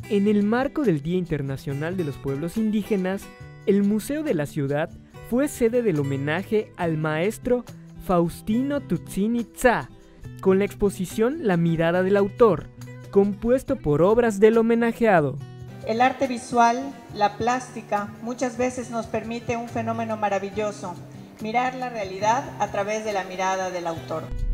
En el marco del Día Internacional de los Pueblos Indígenas, el Museo de la Ciudad fue sede del homenaje al maestro Faustino Tutzini Tzá, con la exposición La mirada del autor, compuesto por obras del homenajeado. El arte visual, la plástica, muchas veces nos permite un fenómeno maravilloso, mirar la realidad a través de la mirada del autor.